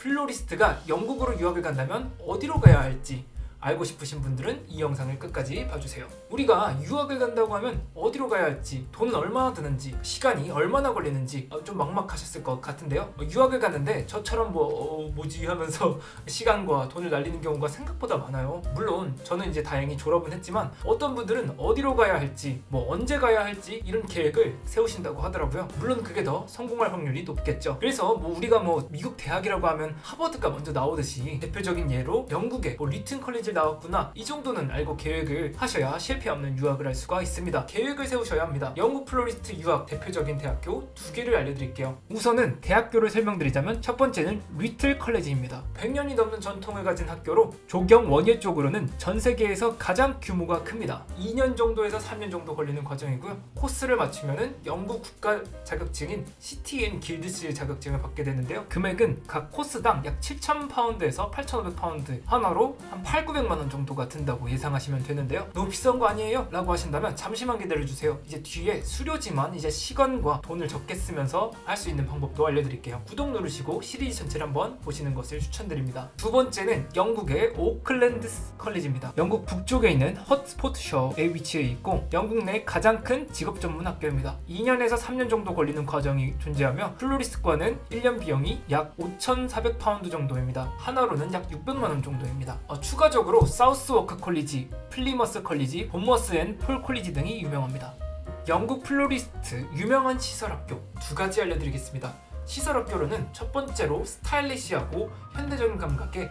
플로리스트가 영국으로 유학을 간다면 어디로 가야 할지 알고 싶으신 분들은 이 영상을 끝까지 봐주세요. 우리가 유학을 간다고 하면 어디로 가야 할지, 돈은 얼마나 드는지, 시간이 얼마나 걸리는지 좀 막막하셨을 것 같은데요. 유학을 가는데 저처럼 뭐지 하면서 시간과 돈을 날리는 경우가 생각보다 많아요. 물론 저는 이제 다행히 졸업은 했지만 어떤 분들은 어디로 가야 할지, 언제 가야 할지 이런 계획을 세우신다고 하더라고요. 물론 그게 더 성공할 확률이 높겠죠. 그래서 우리가 미국 대학이라고 하면 하버드가 먼저 나오듯이 대표적인 예로 영국의 리튼 컬리지를 나왔구나, 이 정도는 알고 계획을 하셔야 실패 없는 유학을 할 수가 있습니다. 계획을 세우셔야 합니다. 영국 플로리스트 유학 대표적인 대학교 두 개를 알려드릴게요. 우선은 대학교를 설명드리자면 첫 번째는 리틀 컬리지입니다. 100년이 넘는 전통을 가진 학교로 조경 원예 쪽으로는 전 세계에서 가장 규모가 큽니다. 2년 정도에서 3년 정도 걸리는 과정이고요. 코스를 맞추면은 영국 국가 자격증인 시티 앤 길드스 자격증을 받게 되는데요. 금액은 각 코스당 약 7,000파운드에서 8,500파운드, 하나로 한 8,900만 원 정도가 든다고 예상하시면 되는데요. 너무 비싼 거 아니에요? 라고 하신다면 잠시만 기다려주세요. 이제 뒤에 수료지만 이제 시간과 돈을 적게 쓰면서 할 수 있는 방법도 알려드릴게요. 구독 누르시고 시리즈 전체를 한번 보시는 것을 추천드립니다. 두 번째는 영국의 오클랜드 컬리지입니다. 영국 북쪽에 있는 허트포트셔에 위치해 있고 영국 내 가장 큰 직업 전문 학교입니다. 2년에서 3년 정도 걸리는 과정이 존재하며 플로리스트과는 1년 비용이 약 5,400파운드 정도입니다. 하나로는 약 600만 원 정도입니다. 추가적으로 사우스워크 컬리지, 플리머스 컬리지, 본머스 앤 폴 컬리지 등이 유명합니다. 영국 플로리스트 유명한 시설학교 두 가지 알려드리겠습니다. 시설학교로는 첫 번째로 스타일리시하고 현대적인 감각의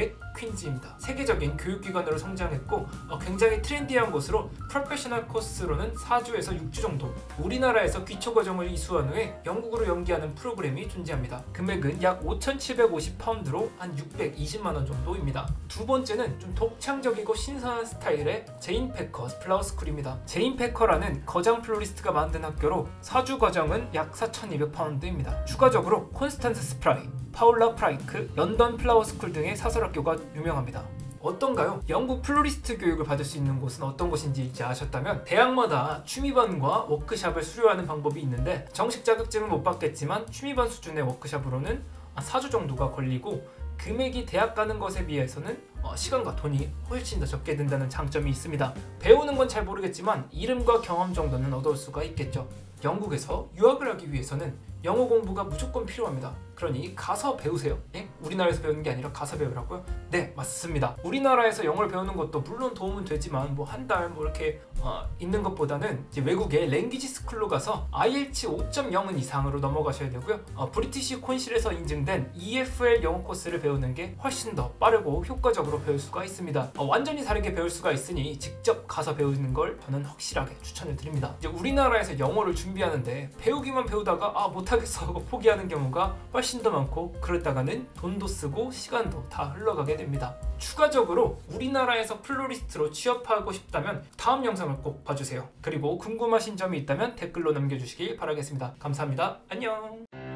맥퀸지입니다. 세계적인 교육기관으로 성장했고 굉장히 트렌디한 곳으로 프로페셔널 코스로는 4주에서 6주 정도, 우리나라에서 기초과정을 이수한 후에 영국으로 연기하는 프로그램이 존재합니다. 금액은 약 5,750파운드로 한 620만원 정도입니다. 두 번째는 좀 독창적이고 신선한 스타일의 제인 패커 플라워스쿨입니다. 제인 패커라는 거장 플로리스트가 만든 학교로 4주 과정은 약 4,200파운드입니다. 추가적으로 콘스탄스 스프라이, 파울라 프라이크, 런던 플라워스쿨 등의 사설학교가 유명합니다. 어떤가요? 영국 플로리스트 교육을 받을 수 있는 곳은 어떤 곳인지 이제 아셨다면 대학마다 취미반과 워크샵을 수료하는 방법이 있는데 정식 자격증은 못 받겠지만 취미반 수준의 워크샵으로는 4주 정도가 걸리고 금액이 대학 가는 것에 비해서는 시간과 돈이 훨씬 더 적게 든다는 장점이 있습니다. 배우는 건 잘 모르겠지만 이름과 경험 정도는 얻을 수가 있겠죠. 영국에서 유학을 하기 위해서는 영어 공부가 무조건 필요합니다. 그러니 가서 배우세요. 예? 우리나라에서 배우는 게 아니라 가서 배우라고요? 네, 맞습니다. 우리나라에서 영어를 배우는 것도 물론 도움은 되지만 한 달 이렇게 있는 것보다는 이제 외국의 랭귀지 스쿨로 가서 IELTS 5.0은 이상으로 넘어가셔야 되고요. 브리티시 콘실에서 인증된 EFL 영어 코스를 배우는 게 훨씬 더 빠르고 효과적으로 배울 수가 있습니다. 완전히 다르게 배울 수가 있으니 직접 가서 배우는 걸 저는 확실하게 추천을 드립니다. 이제 우리나라에서 영어를 준비하는데 배우기만 배우다가 못하겠어 하고 포기하는 경우가 훨씬 더 많고, 그러다가는 돈도 쓰고 시간도 다 흘러가게 됩니다. 추가적으로 우리나라에서 플로리스트로 취업하고 싶다면 다음 영상을 꼭 봐주세요. 그리고 궁금하신 점이 있다면 댓글로 남겨주시길 바라겠습니다. 감사합니다. 안녕.